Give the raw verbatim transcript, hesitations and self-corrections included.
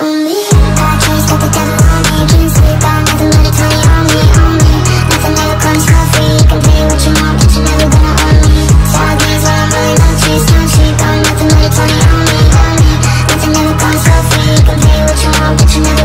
on me. Bad choice, got the devil on me. Can't sleep, got nothing but a twenty on me, on me. Nothing ever comes for free. You can pay what you want, but you're never gonna own me. Sad days when I'm really not cheap, not cheap. Got nothing but a twenty on me, on me. Nothing ever comes for free. You can pay what you want, but you're never